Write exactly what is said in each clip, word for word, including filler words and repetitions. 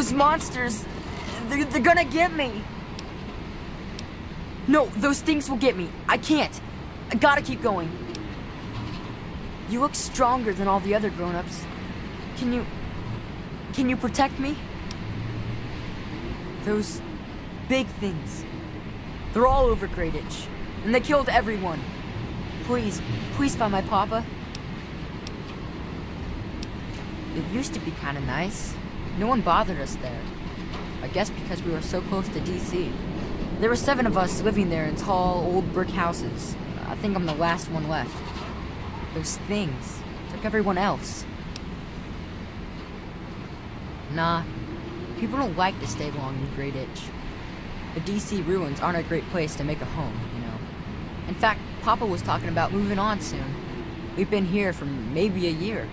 those monsters, they're, they're gonna get me. No, those things will get me. I can't. I gotta keep going. You look stronger than all the other grown-ups. Can you... Can you protect me? Those big things. They're all over Greyditch, and they killed everyone. Please, please find my papa. It used to be kind of nice. No one bothered us there. I guess because we were so close to D C. There were seven of us living there in tall, old brick houses. I think I'm the last one left. Those things took everyone else. Nah, people don't like to stay long in Greyditch. The D C ruins aren't a great place to make a home, you know. In fact, Papa was talking about moving on soon. We've been here for maybe a year.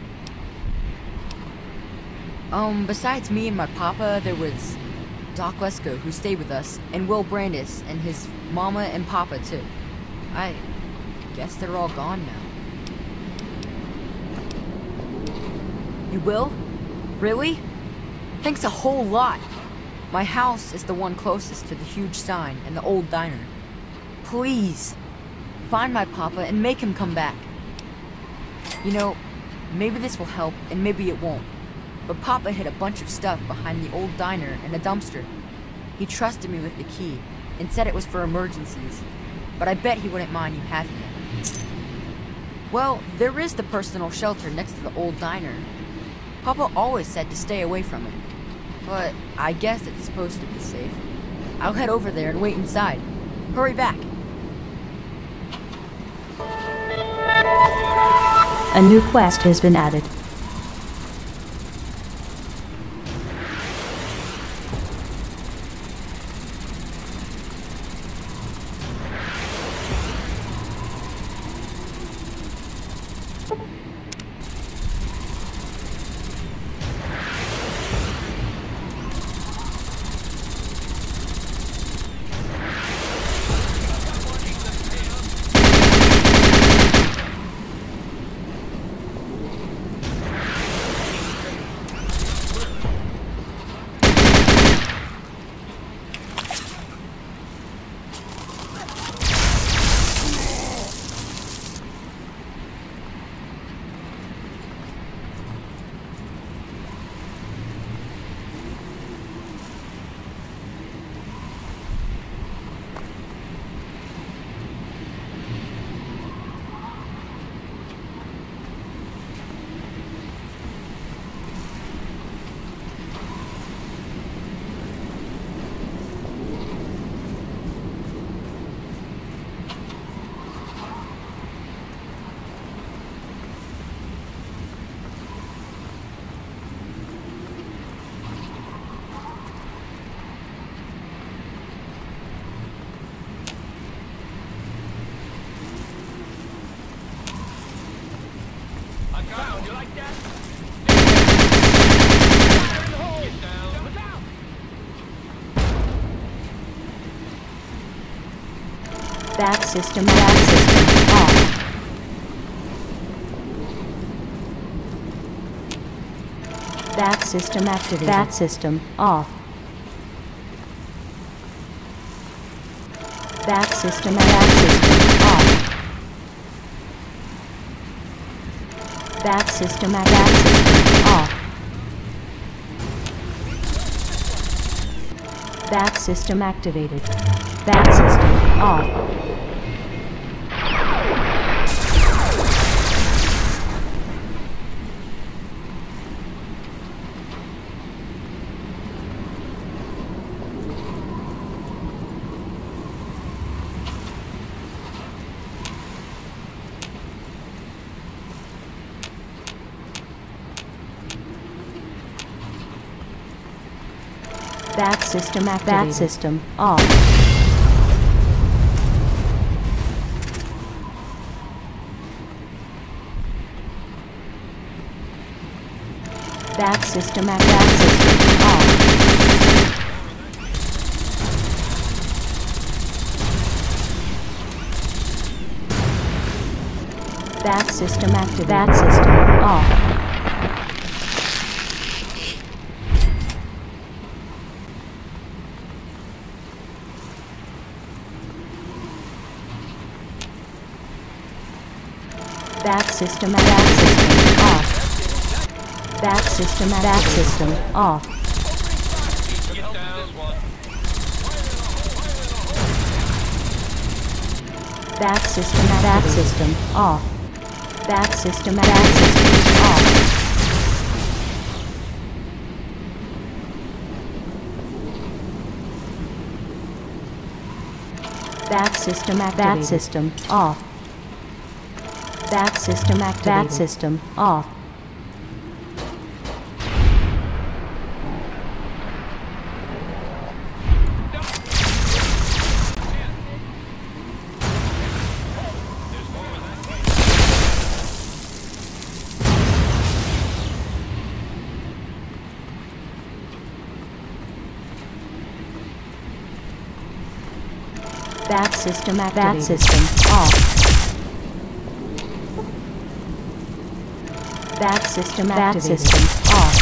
Um, besides me and my papa, there was Doc Lesko, who stayed with us, and Will Brandis, and his mama and papa, too. I guess they're all gone now. You will? Really? Thanks a whole lot. My house is the one closest to the huge sign and the old diner. Please, find my papa and make him come back. You know, maybe this will help and maybe it won't. But Papa hid a bunch of stuff behind the old diner and a dumpster. He trusted me with the key and said it was for emergencies, but I bet he wouldn't mind you having it. Well, there is the personal shelter next to the old diner. Papa always said to stay away from it, but I guess it's supposed to be safe. I'll head over there and wait inside. Hurry back. A new quest has been added. Back system, back system, off. Back system activated. Back system off. Back system, back system off. Back system, back system off. Back system activated. Back system off. Back system activated. Back system off. Back system at back system off. Back system active. Back system off. That system that system off. That system that system off. That system that system off. That system that system off. That system activated. That system off. That system activated. That system off. That system activated. That system off. That system activated. That system off.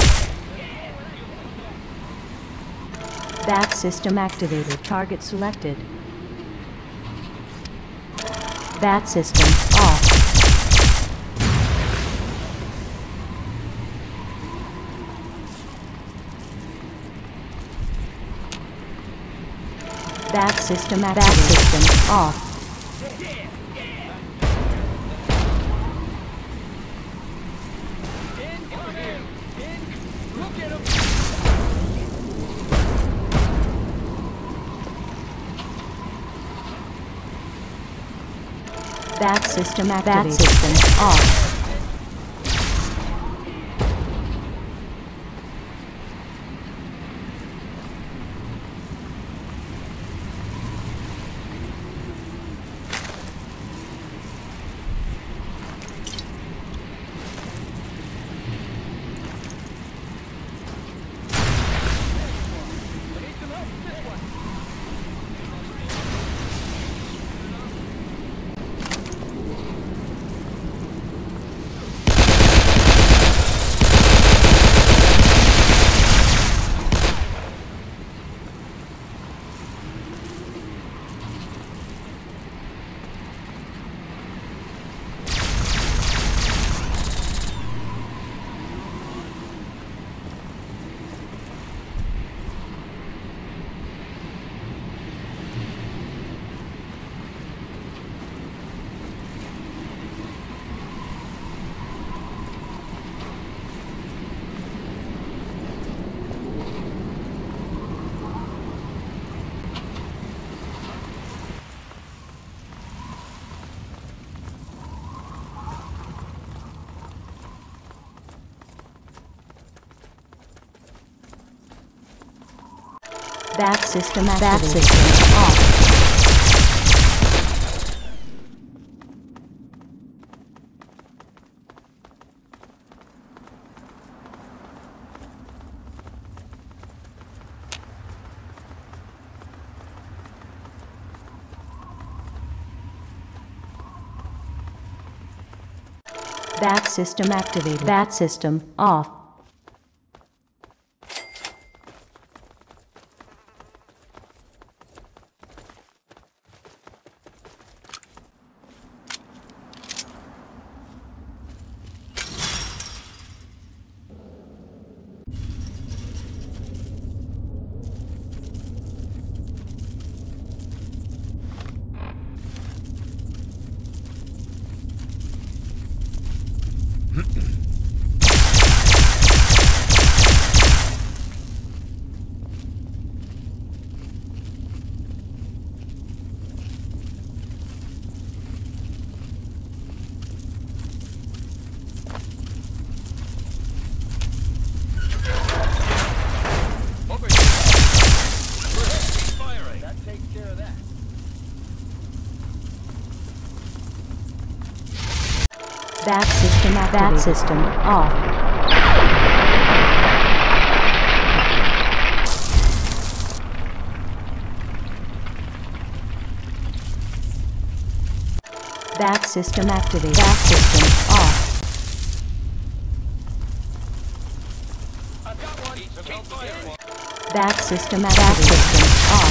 That system activated. Target selected. That system off. That system activated. That system off. That system activated. That system off. That system activated. That system off. That system activated. That system off. That system activated. That system off. That system activated. That system off. I've got one. Keep firing. That system activated. That system off.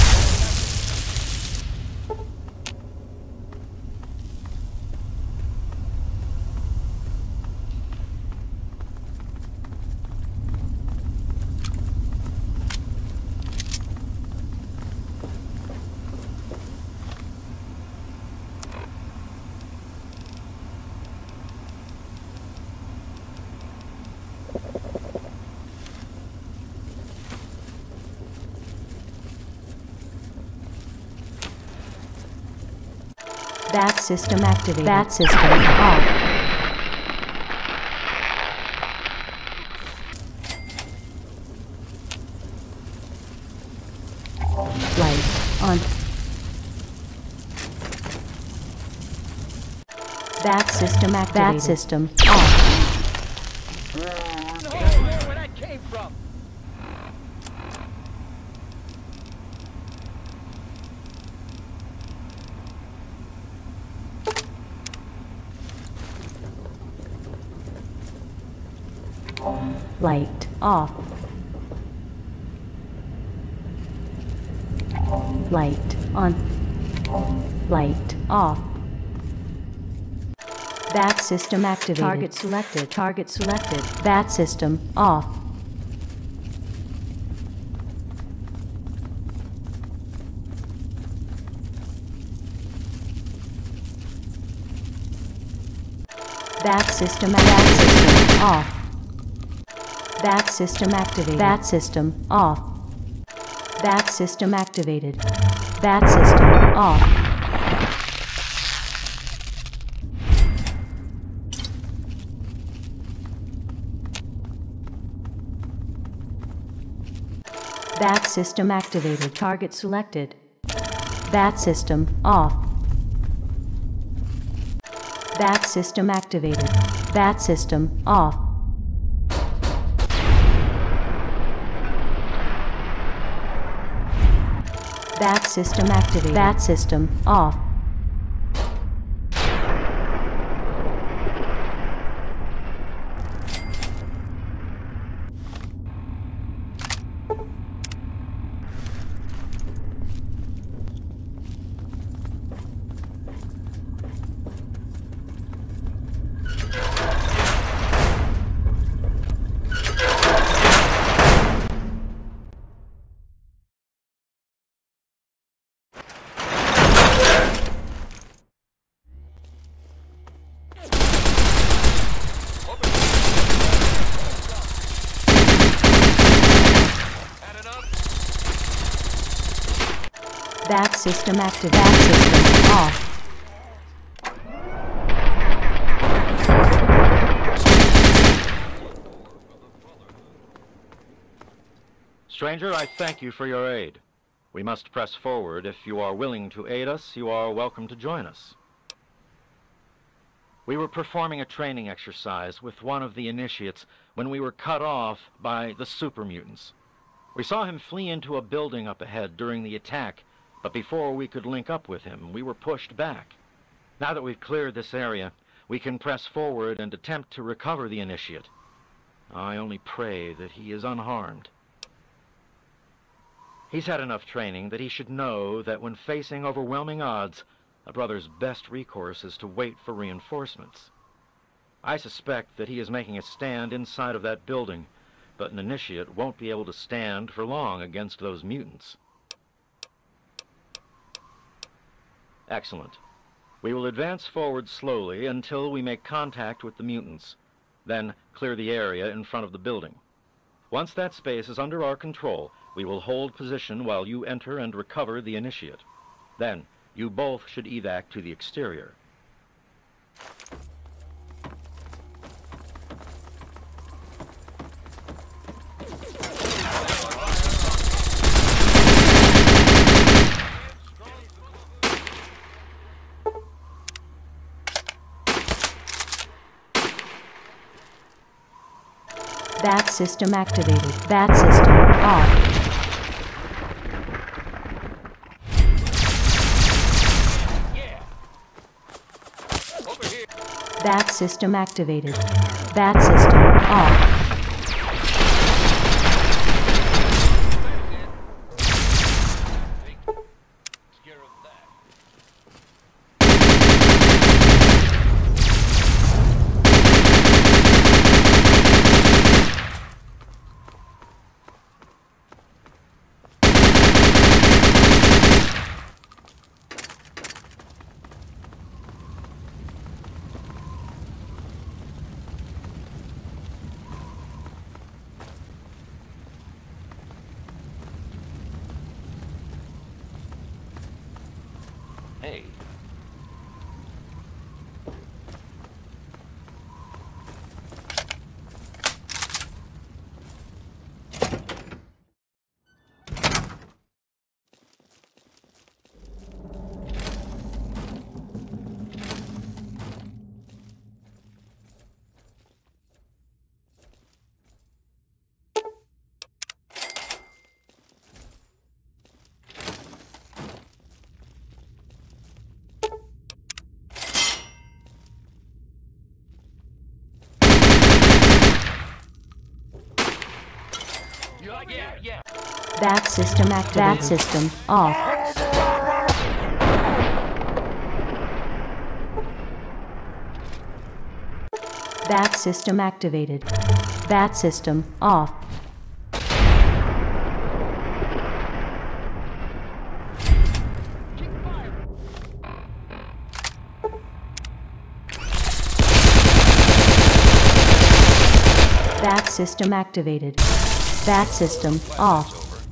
Bat system activated. Bat system off. Light on. Bat system activated. Bat system off. Where that came from? Light off. Light on. Light off. Bat system activated. Target selected. Target selected. Bat system off. Bat system. Bat system off. Bat system activated. Bat system off. Bat system activated. Bat system off. Bat system activated. Target selected. Bat system off. Bat system activated. Bat system off. Bat system activated. Bat system off. Bat system active. Bat system off. Stranger, I thank you for your aid. We must press forward. If you are willing to aid us, you are welcome to join us. We were performing a training exercise with one of the initiates when we were cut off by the super mutants. We saw him flee into a building up ahead during the attack, but before we could link up with him, we were pushed back. Now that we've cleared this area, we can press forward and attempt to recover the initiate. I only pray that he is unharmed. He's had enough training that he should know that when facing overwhelming odds, a brother's best recourse is to wait for reinforcements. I suspect that he is making a stand inside of that building, but an initiate won't be able to stand for long against those mutants. Excellent. We will advance forward slowly until we make contact with the mutants, then clear the area in front of the building. Once that space is under our control, we will hold position while you enter and recover the initiate. Then, you both should evac to the exterior. Bat system activated. Bat system off. Bat system activated. Bat system off. Hey, Yeah, yeah. Bat system activated. Bat system off. Bat system activated. Bat system off. Bat system activated. Bat system off.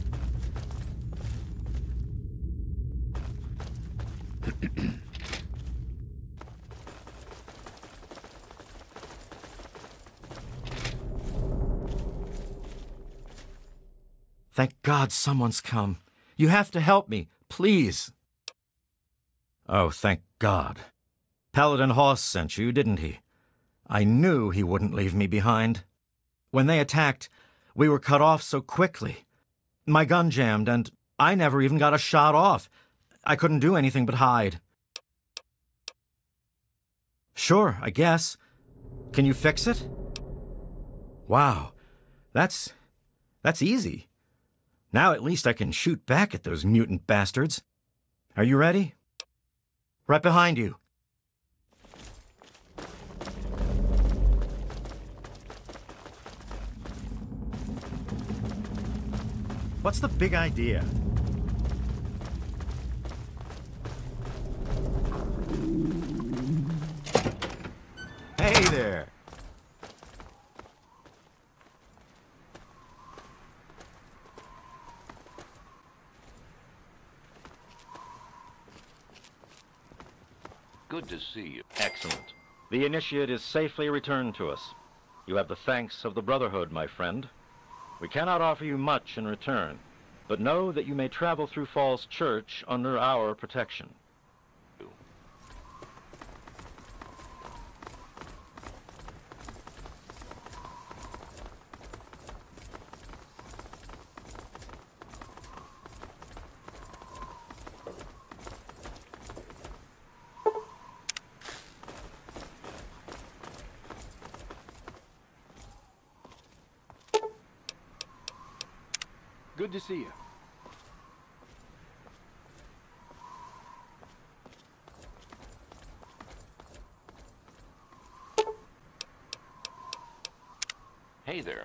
Thank God someone's come. You have to help me, please. Oh, thank God. Paladin Hoss sent you, didn't he? I knew he wouldn't leave me behind. When they attacked, we were cut off so quickly. My gun jammed, and I never even got a shot off. I couldn't do anything but hide. Sure, I guess. Can you fix it? Wow, that's... that's easy. Now at least I can shoot back at those mutant bastards. Are you ready? Right behind you. What's the big idea? Hey there! Good to see you. Excellent. The initiate is safely returned to us. You have the thanks of the Brotherhood, my friend. We cannot offer you much in return, but know that you may travel through Falls Church under our protection. Good to see you. Hey there.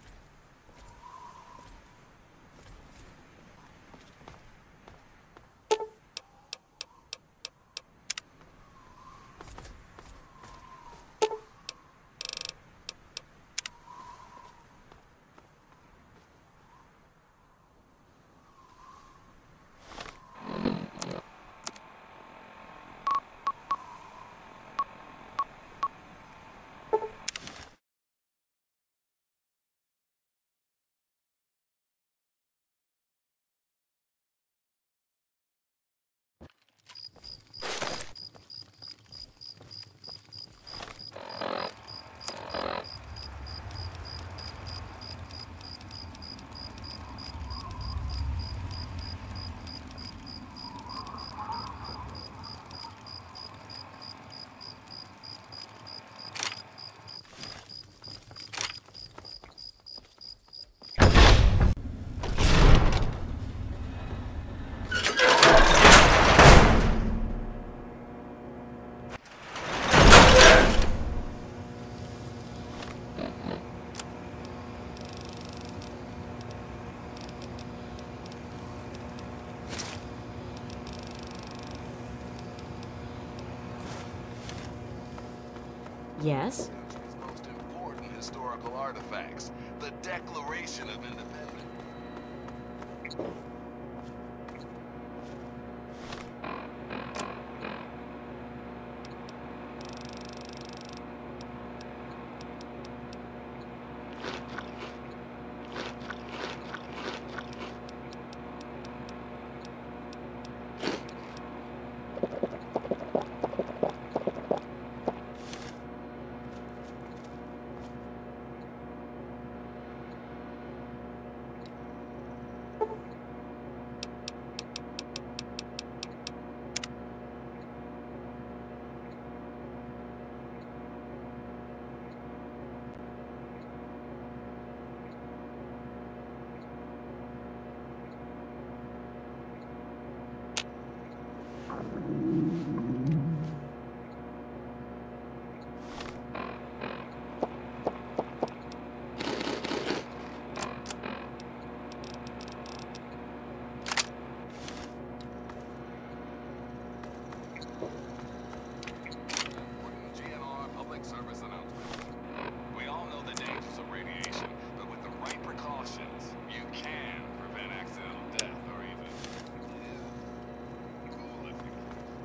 Yes? Country's most important historical artifacts, the Declaration of Independence. G N R public service announcement. We all know the dangers of radiation, but with the right precautions, you can prevent accidental death or even... Yeah, cool if you can.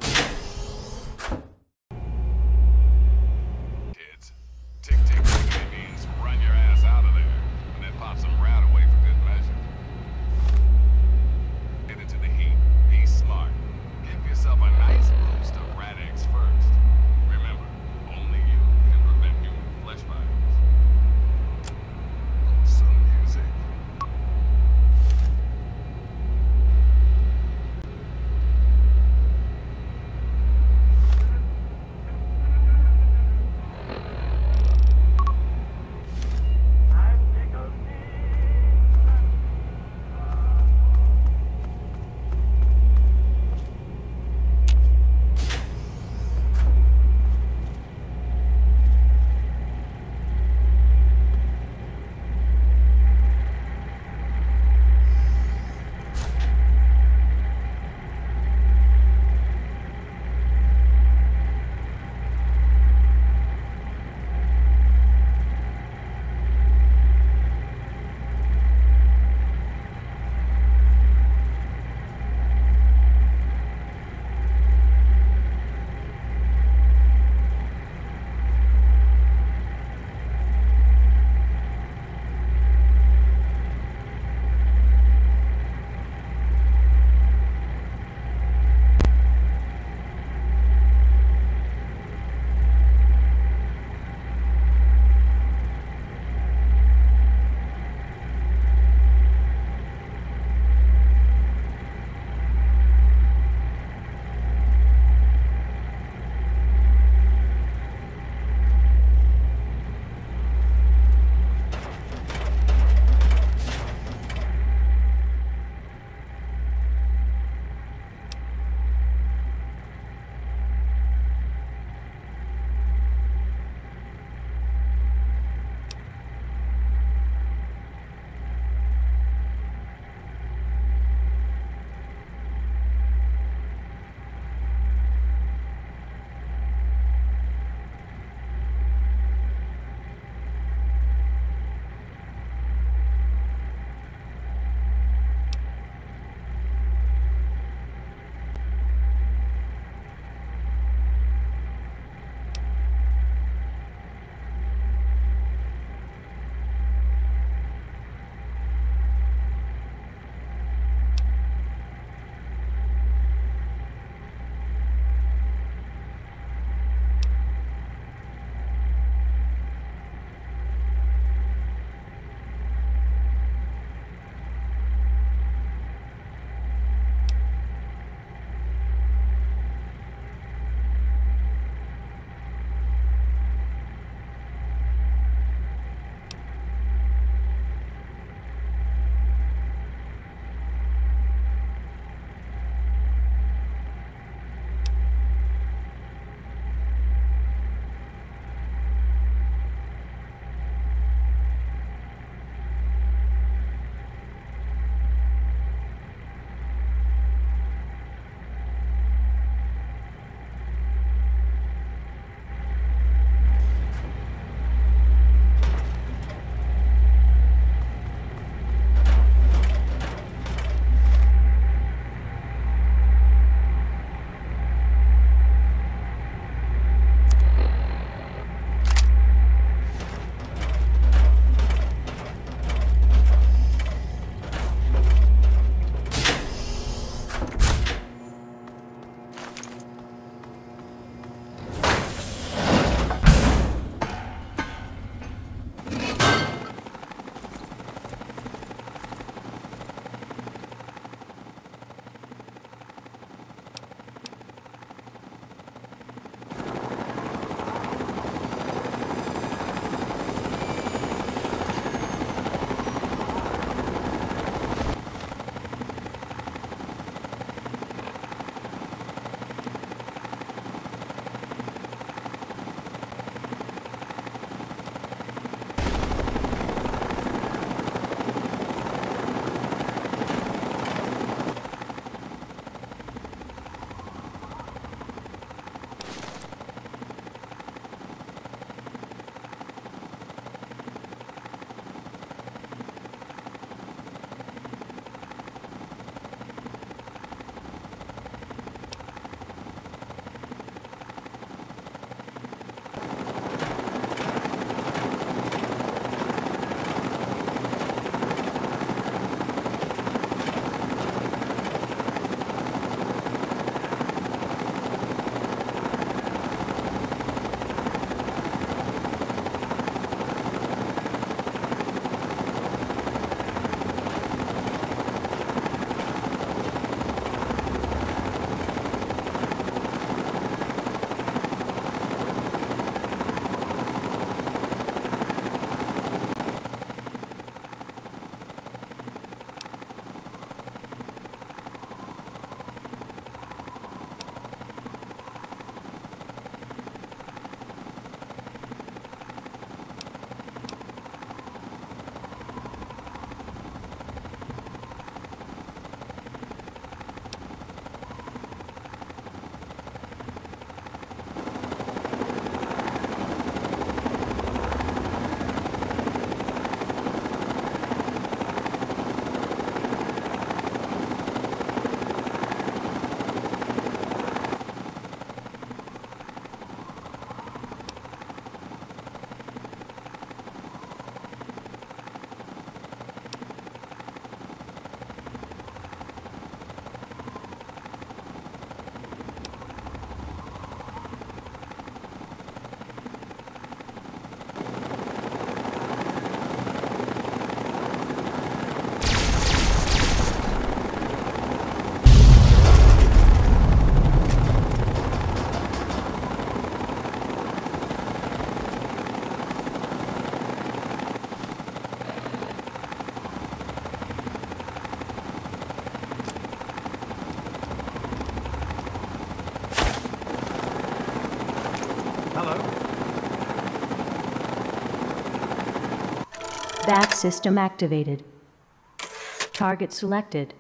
Bat system activated. Target selected.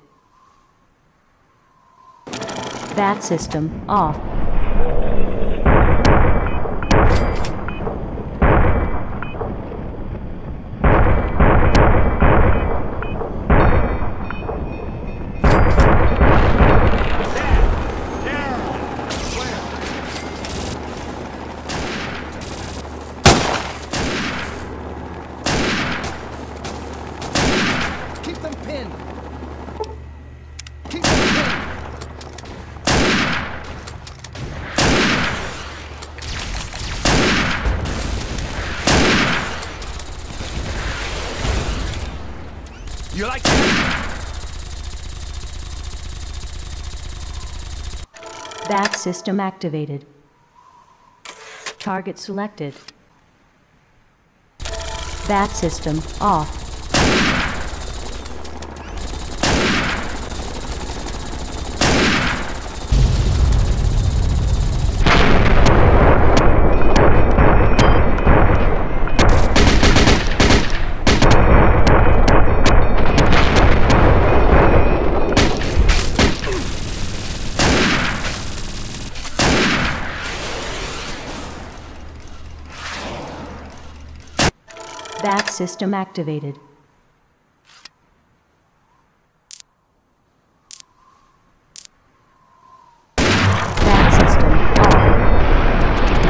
Bat system off. Keep them pinned. Keep them pinned. You like that? Bat system activated. Target selected. Bat system off. Bat system activated. Bat system off.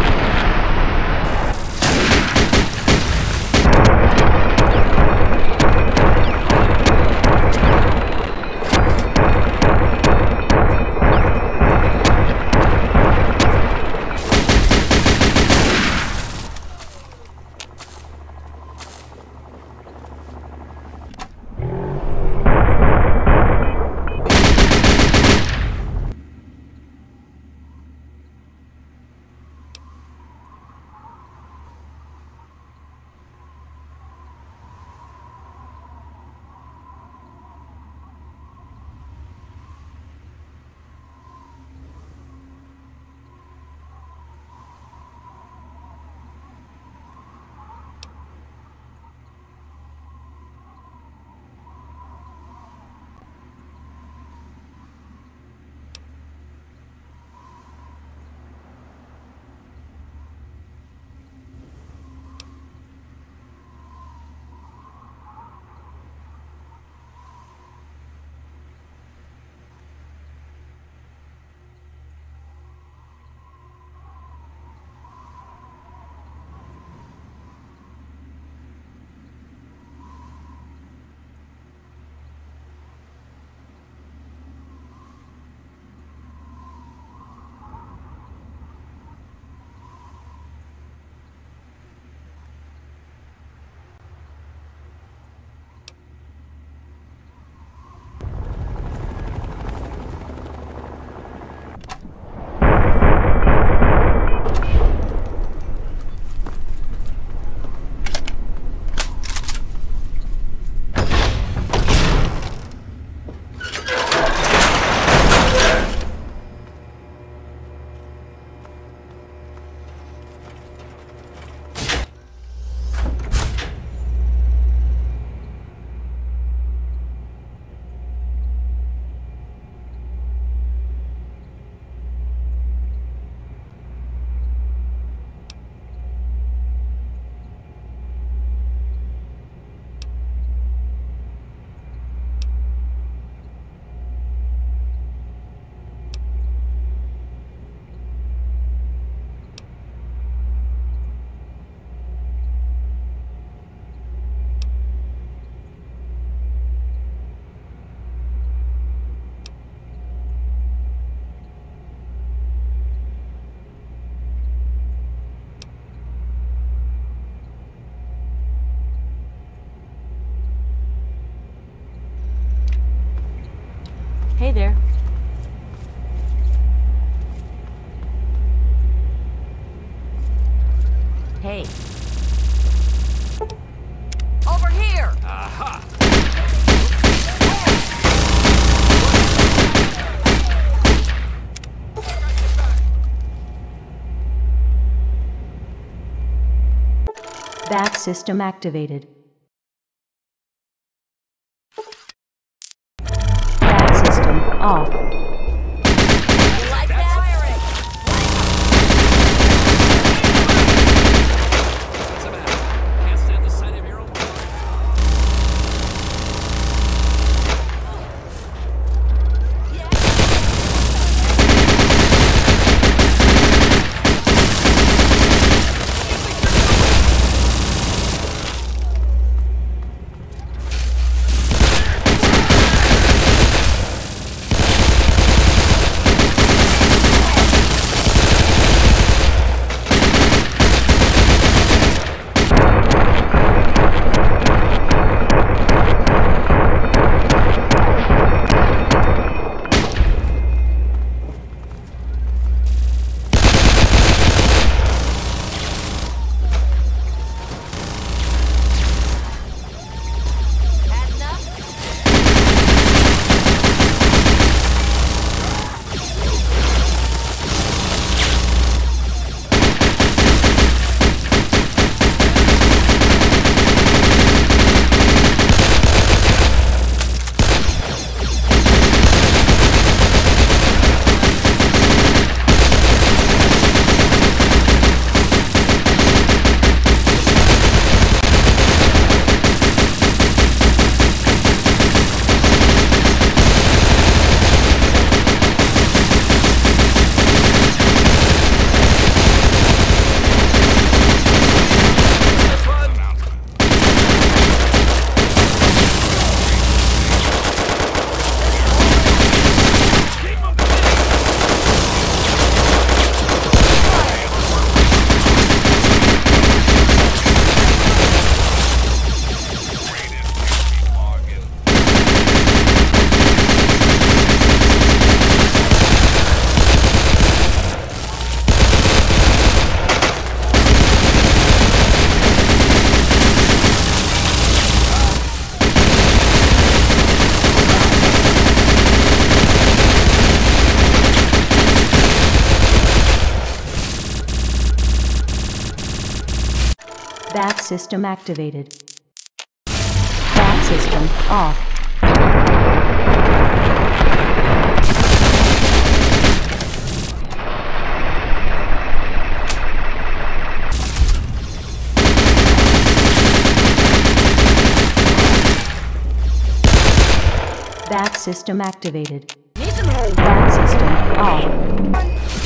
Hey there. Hey. Over here! Aha! Bat system activated. system activated. Bat system off. Bat system activated. Need some help. Bat system off.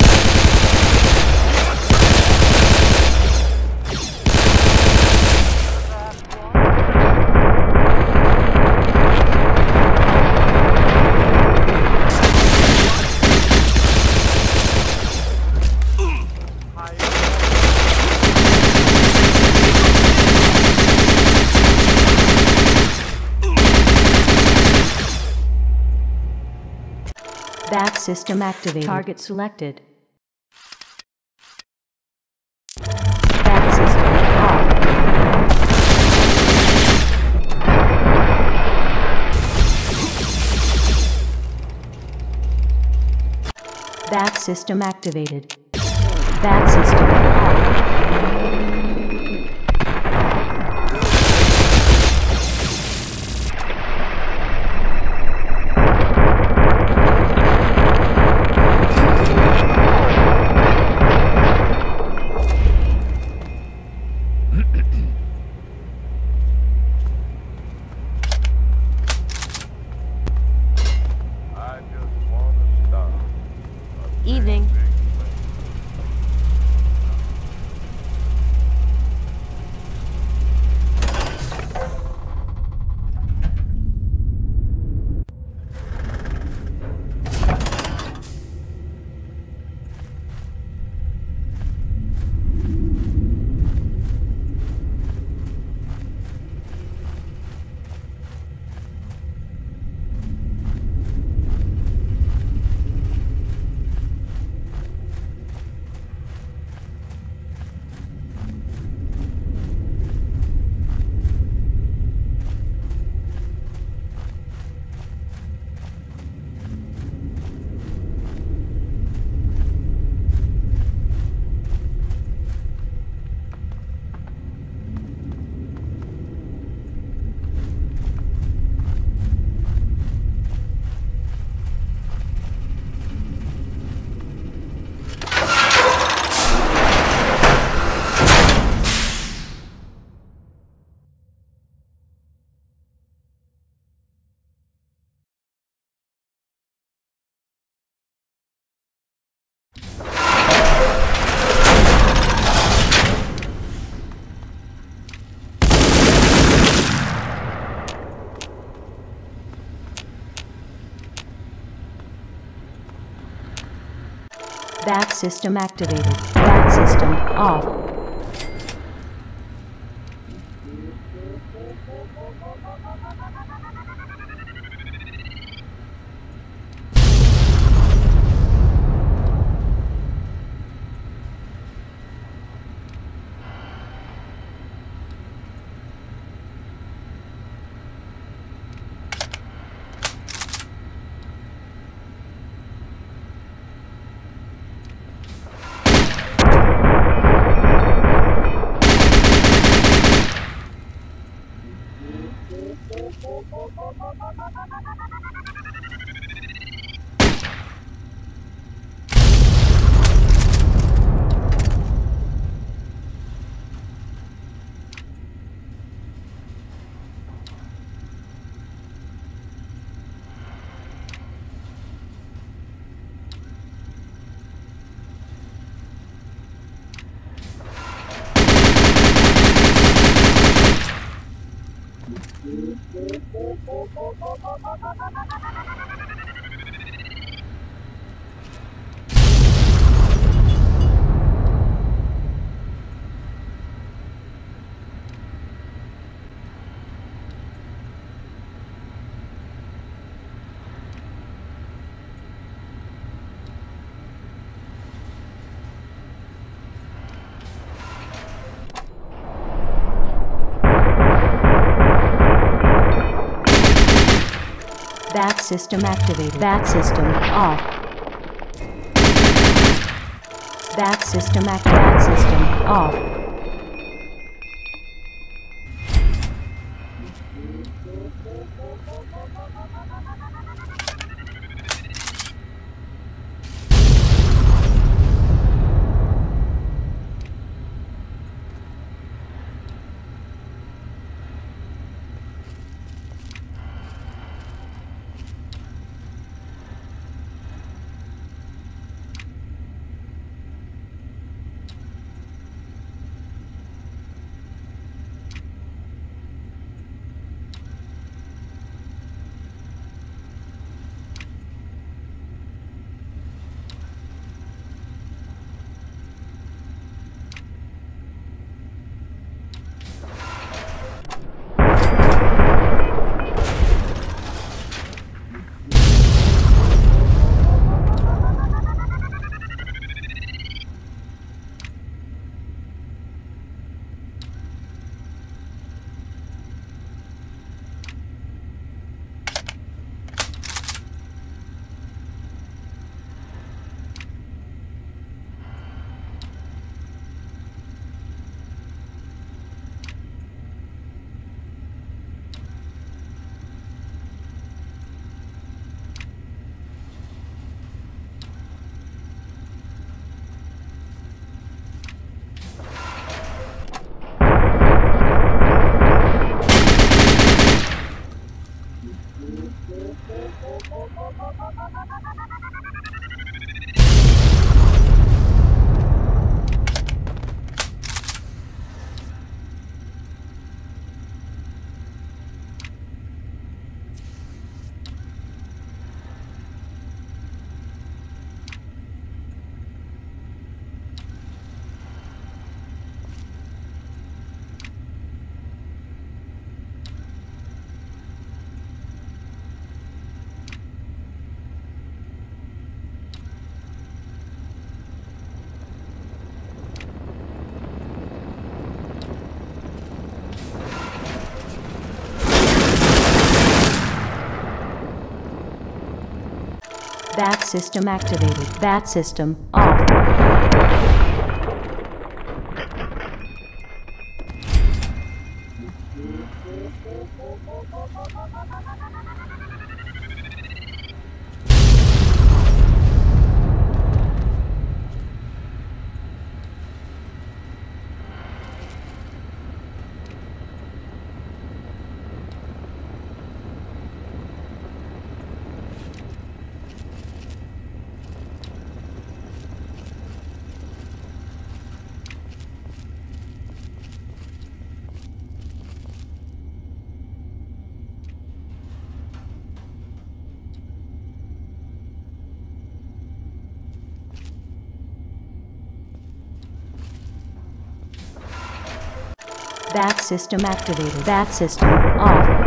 Bat system activated. Target selected. Bat system off. Bat system activated. Bat system off. Evening. Bat system activated. Bat system off. Bat system activated. Bat system off. Bat system act. Bat system off. Bat system activated. Bat system off. Bat system activated. Bat system off.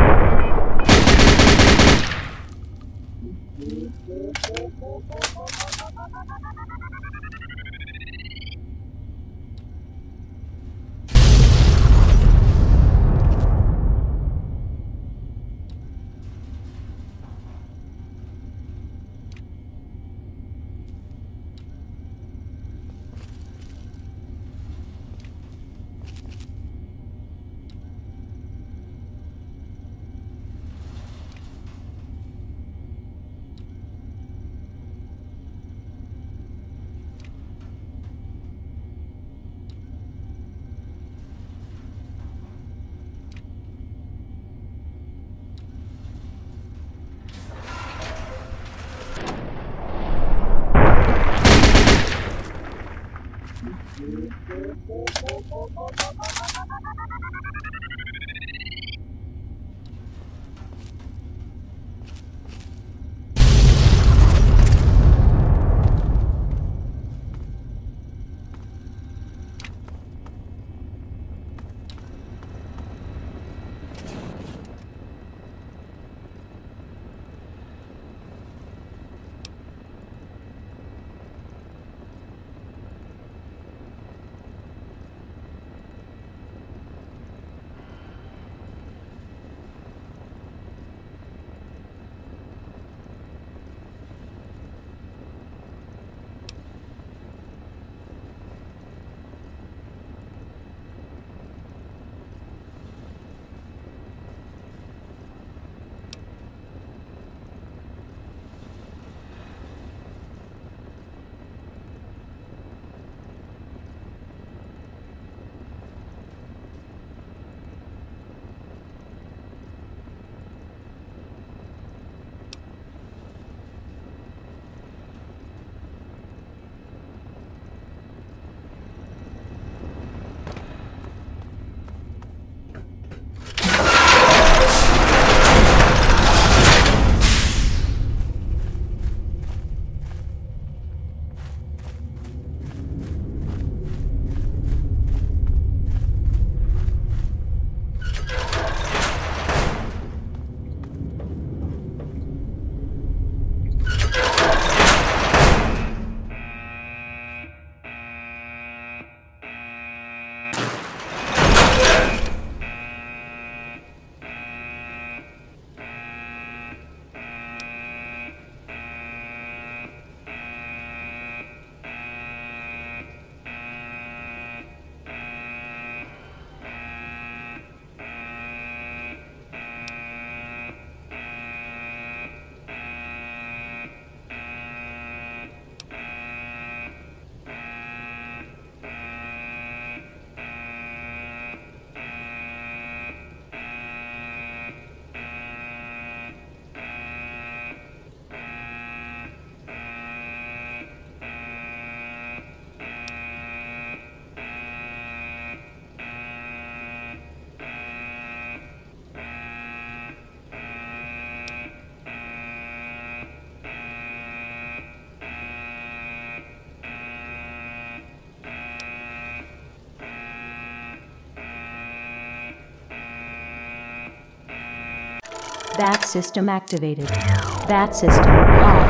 Bat system activated. Bat system off.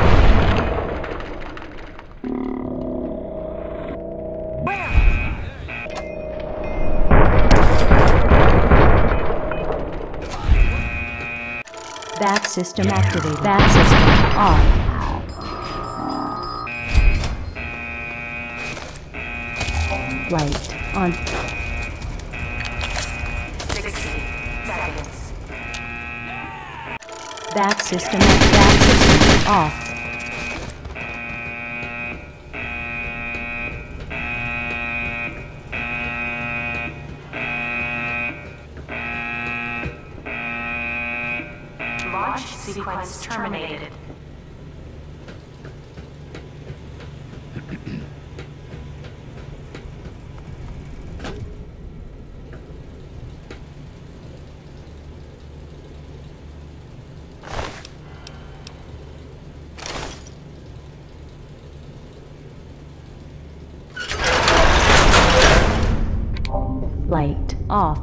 Bat system activated. Bat system off. Light on. sixty seconds. That system, that system off. Launch sequence terminated. Light off.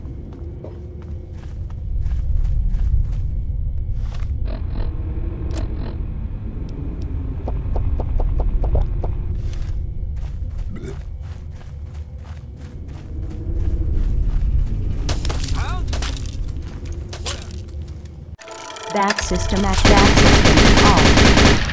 That system act that system off.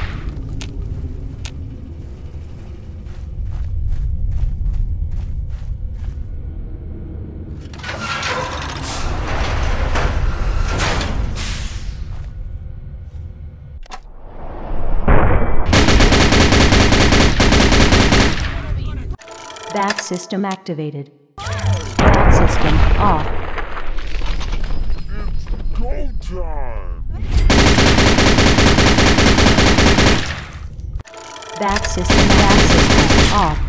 That system activated. That system off. Go time! That system, that system off.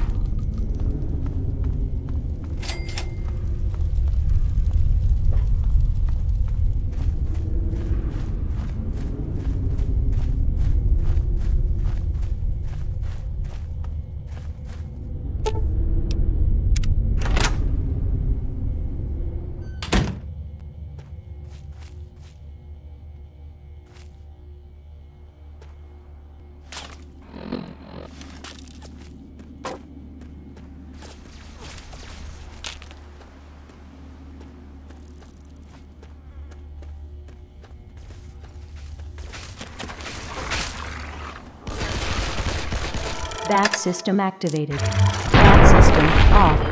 That system activated. That system off.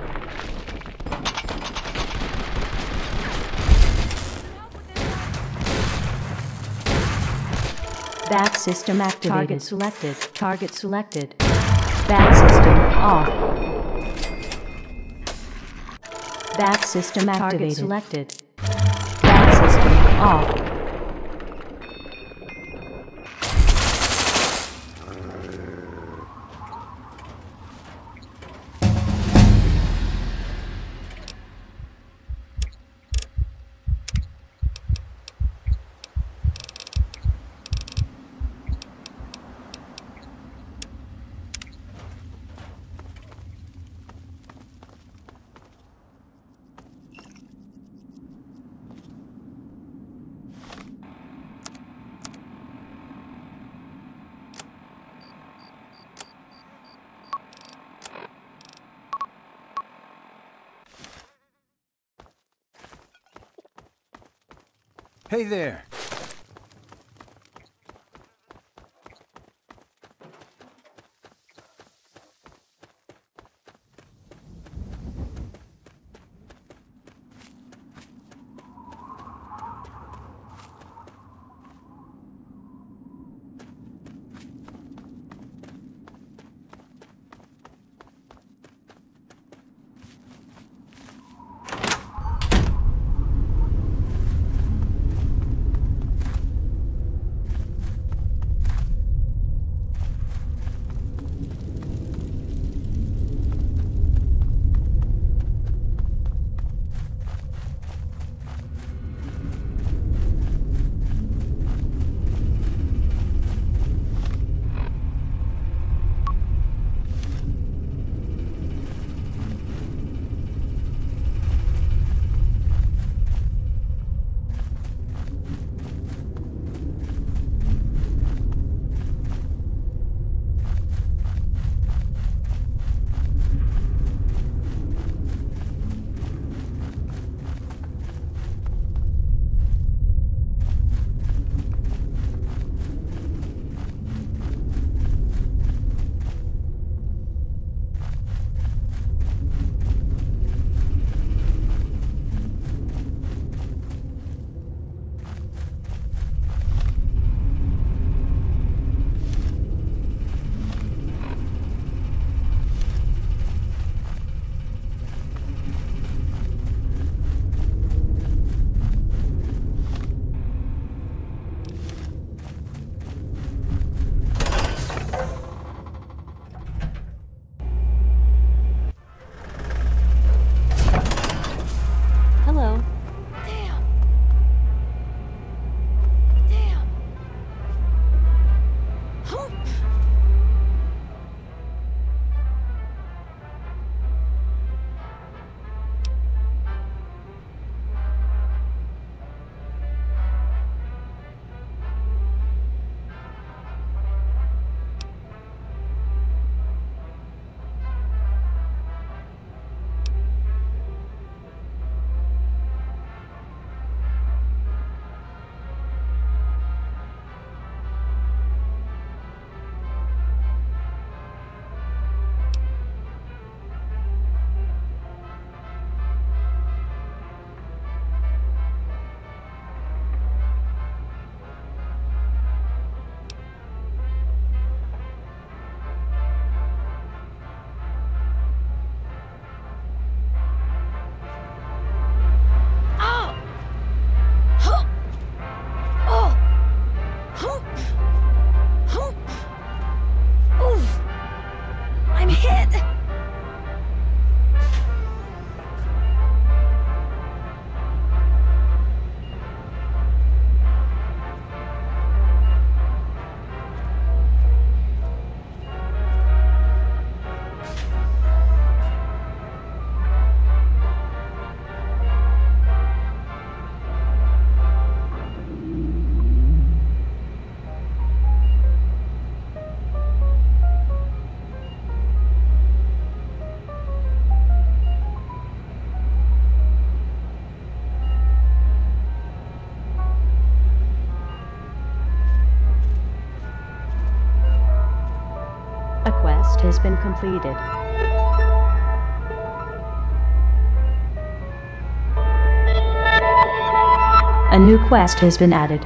That system activated. Target selected. Target selected. That system off. That system activated. Target selected. That system off. Hey there. hit! A quest has been completed. A new quest has been added.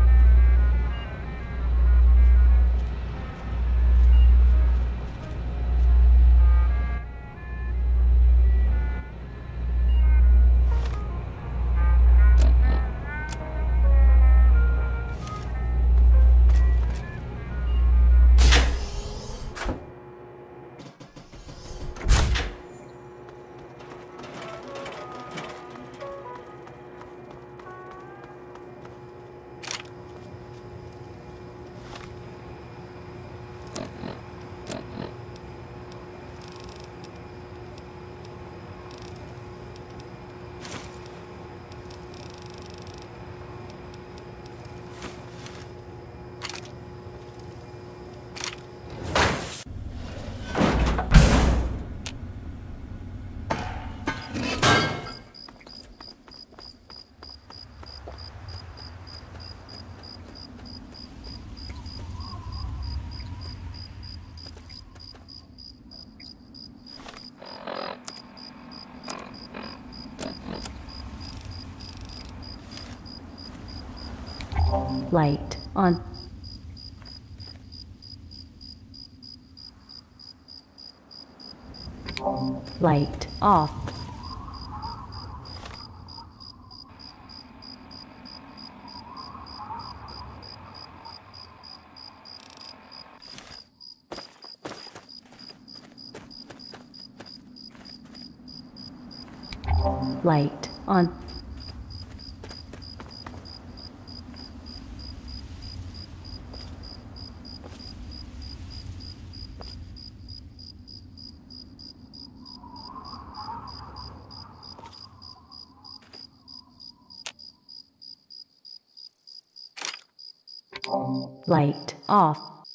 Light on. Light off. Light on. Light off.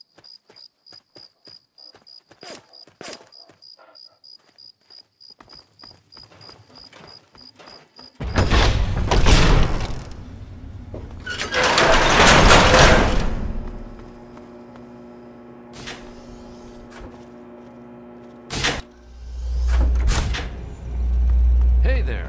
Hey there.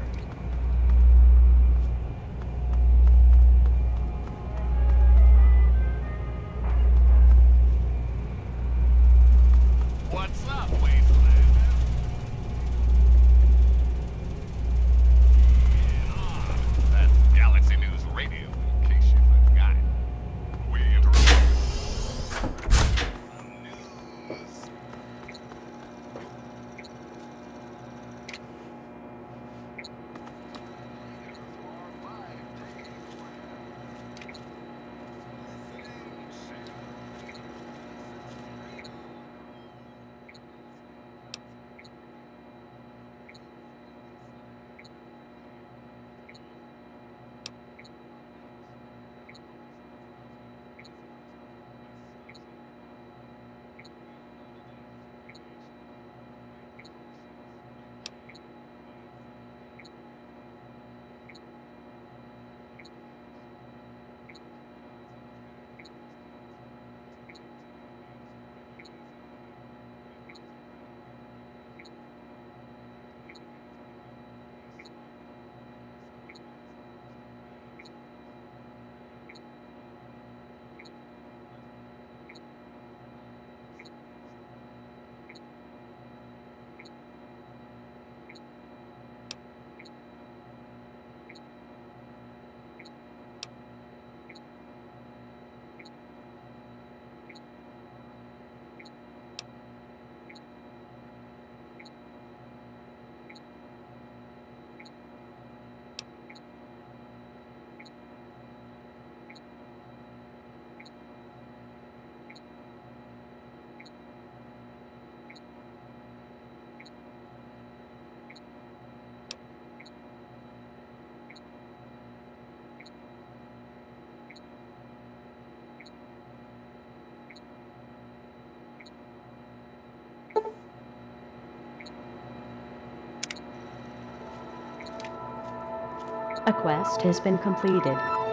A quest has been completed.